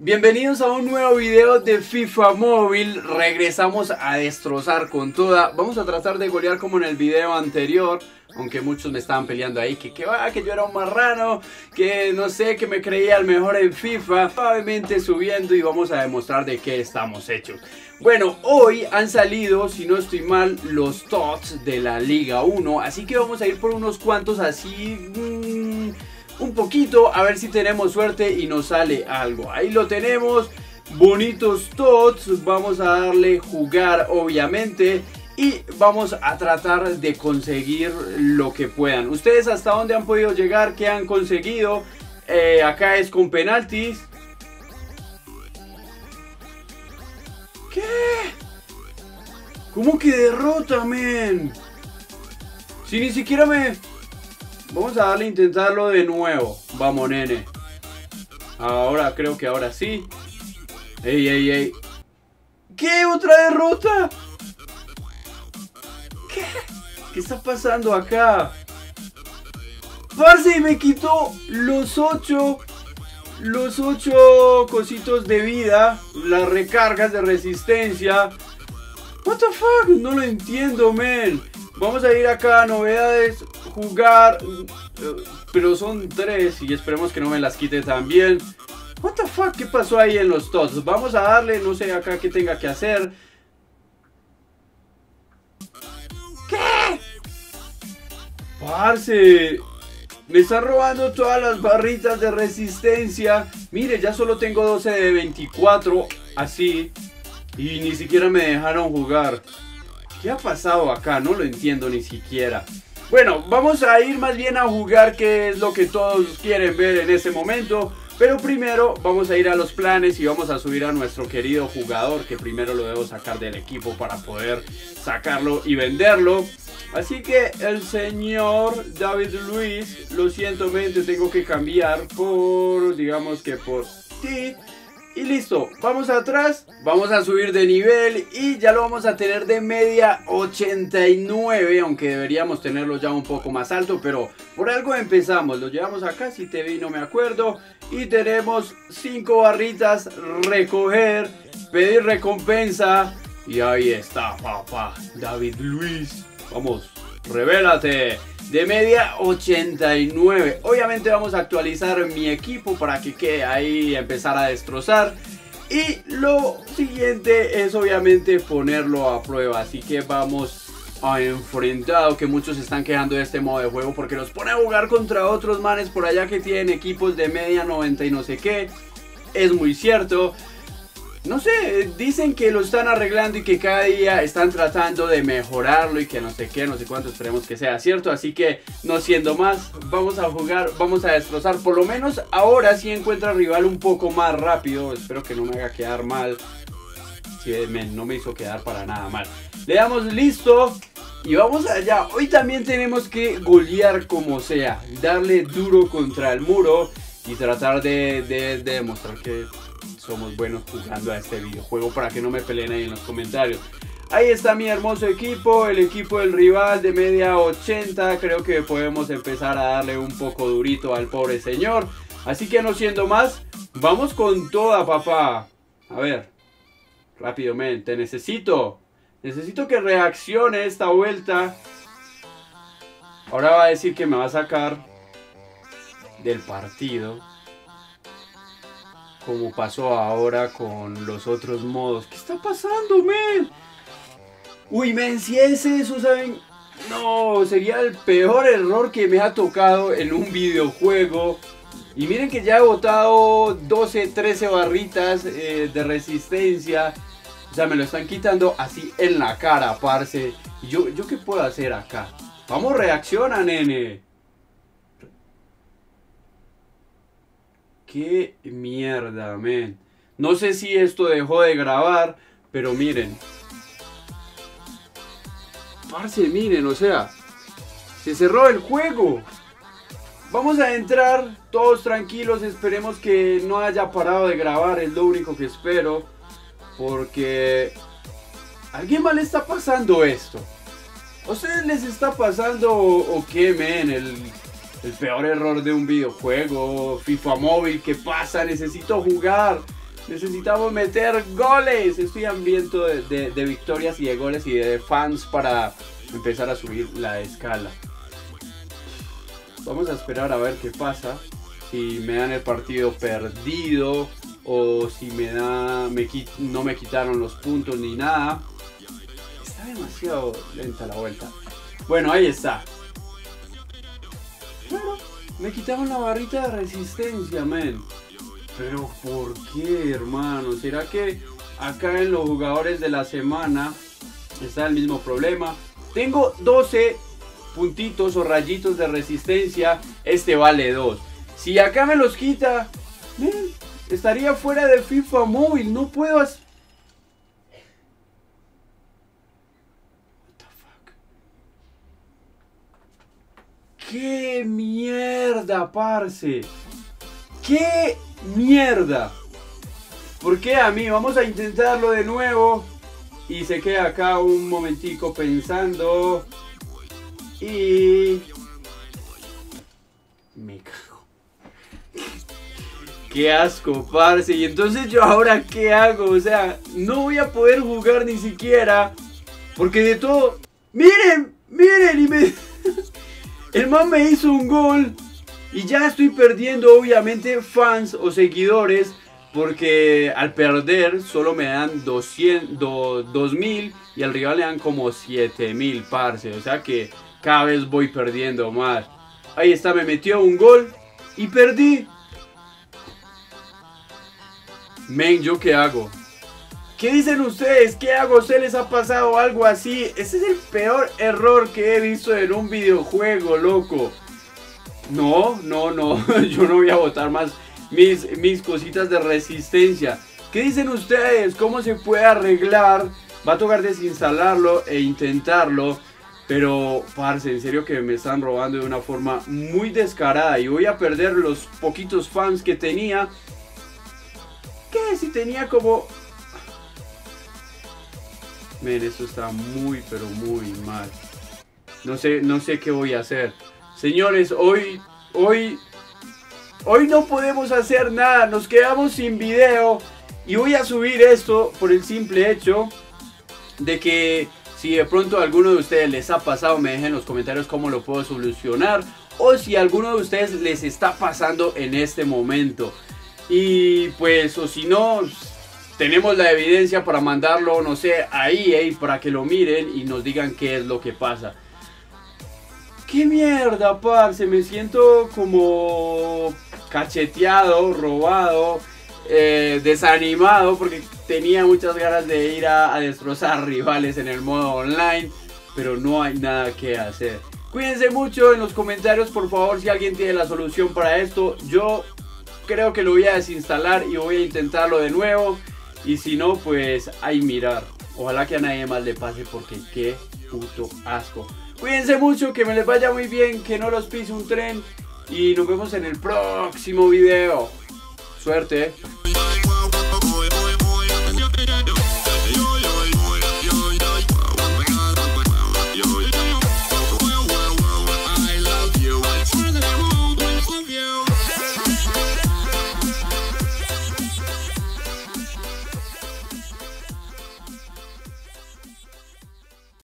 Bienvenidos a un nuevo video de FIFA Móvil. Regresamos a destrozar con toda. Vamos a tratar de golear como en el video anterior, aunque muchos me estaban peleando ahí que yo era un marrano, que no sé, que me creía el mejor en FIFA. Suavemente subiendo y vamos a demostrar de qué estamos hechos. Bueno, hoy han salido, si no estoy mal, los TOTS de la Liga 1, así que vamos a ir por unos cuantos así, un poquito, a ver si tenemos suerte y nos sale algo. Ahí lo tenemos, bonitos TOTS, vamos a darle jugar obviamente y vamos a tratar de conseguir lo que puedan. Ustedes hasta dónde han podido llegar, qué han conseguido. Acá es con penaltis. ¿Qué? ¿Cómo que derrota, men? Si ni siquiera me... Vamos a darle a intentarlo de nuevo. Vamos, nene. Ahora, creo que ahora sí. Ey, ey, ey. ¿Qué? ¿Otra derrota? ¿Qué? ¿Qué está pasando acá? Parce, me quitó los 8 cositos de vida, las recargas de resistencia. What the fuck, no lo entiendo, man. Vamos a ir acá a novedades, jugar, pero son 3 y esperemos que no me las quite también. What the fuck, ¿qué pasó ahí en los TOTS? Vamos a darle, no sé acá qué tenga que hacer. ¿Qué? Parce, me están robando todas las barritas de resistencia. Mire, ya solo tengo 12 de 24, así. Y ni siquiera me dejaron jugar. ¿Qué ha pasado acá? No lo entiendo ni siquiera. Bueno, vamos a ir más bien a jugar, que es lo que todos quieren ver en ese momento. Pero primero vamos a ir a los planes y vamos a subir a nuestro querido jugador, que primero lo debo sacar del equipo para poder sacarlo y venderlo. Así que el señor David Luiz, lo siento, mente, tengo que cambiar por, digamos que por ti. Y listo, vamos atrás, vamos a subir de nivel y ya lo vamos a tener de media 89, aunque deberíamos tenerlo ya un poco más alto, pero por algo empezamos. Lo llevamos acá, si te vi no me acuerdo, y tenemos 5 barritas, recoger, pedir recompensa, y ahí está, papá, David Luiz, vamos, revélate. De media 89. Obviamente vamos a actualizar mi equipo para que quede ahí, empezar a destrozar. Y lo siguiente es obviamente ponerlo a prueba. Así que vamos a enfrentado, que muchos se están quejando de este modo de juego porque los pone a jugar contra otros manes por allá que tienen equipos de media 90 y no sé qué. Es muy cierto. No sé, dicen que lo están arreglando y que cada día están tratando de mejorarlo y que no sé qué, no sé cuánto, esperemos que sea cierto. Así que, no siendo más, vamos a jugar, vamos a destrozar. Por lo menos ahora sí encuentra al rival un poco más rápido. Espero que no me haga quedar mal. Sí, no me hizo quedar para nada mal. Le damos listo y vamos allá. Hoy también tenemos que golear como sea, darle duro contra el muro y tratar de demostrar que somos buenos jugando a este videojuego, para que no me peleen ahí en los comentarios. Ahí está mi hermoso equipo, el equipo del rival de media 80. Creo que podemos empezar a darle un poco durito al pobre señor. Así que no siendo más, vamos con toda, papá. A ver, rápidamente, necesito que reaccione esta vuelta. Ahora va a decir que me va a sacar del partido, como pasó ahora con los otros modos. ¿Qué está pasando, men? Uy, men, si es eso, ¿saben? No, sería el peor error que me ha tocado en un videojuego. Y miren que ya he botado 12, 13 barritas de resistencia. O sea, me lo están quitando así en la cara, parce. ¿Yo qué puedo hacer acá? Vamos, reacciona, nene. Qué mierda, men. No sé si esto dejó de grabar, pero miren. Parce, miren, o sea, se cerró el juego. Vamos a entrar todos tranquilos. Esperemos que no haya parado de grabar, es lo único que espero. Porque ¿a alguien más le está pasando esto? ¿A ustedes les está pasando o qué, men? El peor error de un videojuego, FIFA Móvil, ¿qué pasa? Necesito jugar. Necesitamos meter goles. Estoy hambriento de victorias y de goles y de fans para empezar a subir la escala. Vamos a esperar a ver qué pasa. Si me dan el partido perdido o si no me quitaron los puntos ni nada. Está demasiado lenta la vuelta. Bueno, ahí está. Bueno, me quitaron la barrita de resistencia, men. Pero ¿por qué, hermano? ¿Será que acá en los jugadores de la semana está el mismo problema? Tengo 12 puntitos o rayitos de resistencia. Este vale 2. Si acá me los quita, estaría fuera de FIFA móvil. No puedo hacer... What the fuck? ¡Qué mierda, parce! ¡Qué mierda! ¿Por qué a mí? Vamos a intentarlo de nuevo. Y se queda acá un momentico pensando. Y... me cago. Qué asco, parce. Y entonces yo ahora qué hago. O sea, no voy a poder jugar ni siquiera. Porque de todo... ¡Miren! ¡Miren! Y me... el man me hizo un gol. Y ya estoy perdiendo obviamente fans o seguidores. Porque al perder solo me dan 2000 y al rival le dan como 7000, parce. O sea que cada vez voy perdiendo más. Ahí está, me metió un gol y perdí. Men, ¿yo qué hago? ¿Qué dicen ustedes? ¿Qué hago? ¿Se les ha pasado algo así? Ese es el peor error que he visto en un videojuego, loco. No, yo no voy a botar más mis cositas de resistencia. ¿Qué dicen ustedes? ¿Cómo se puede arreglar? Va a tocar desinstalarlo e intentarlo. Pero, parce, en serio que me están robando de una forma muy descarada. Y voy a perder los poquitos fans que tenía. ¿Qué? Si tenía como... Men, esto está muy, pero muy mal. No sé qué voy a hacer. Señores, hoy no podemos hacer nada. Nos quedamos sin video. Y voy a subir esto por el simple hecho de que si de pronto a alguno de ustedes les ha pasado, me dejen en los comentarios cómo lo puedo solucionar. O si a alguno de ustedes les está pasando en este momento. Y pues, o si no, tenemos la evidencia para mandarlo, no sé, a EA para que lo miren y nos digan qué es lo que pasa. ¡Qué mierda, parce! Me siento como cacheteado, robado, desanimado porque tenía muchas ganas de ir a destrozar rivales en el modo online, pero no hay nada que hacer. Cuídense mucho en los comentarios, por favor, si alguien tiene la solución para esto. Yo creo que lo voy a desinstalar y voy a intentarlo de nuevo. Y si no, pues ahí mirar. Ojalá que a nadie más le pase porque qué puto asco. Cuídense mucho, que me les vaya muy bien, que no los pise un tren. Y nos vemos en el próximo video. Suerte.